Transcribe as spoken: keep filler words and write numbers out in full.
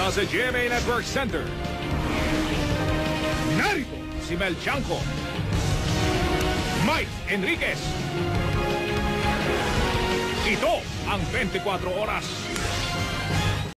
Mula sa G M A Network Center, narito si Mel Chanco, Mike Enriquez. Ito ang twenty-four Oras.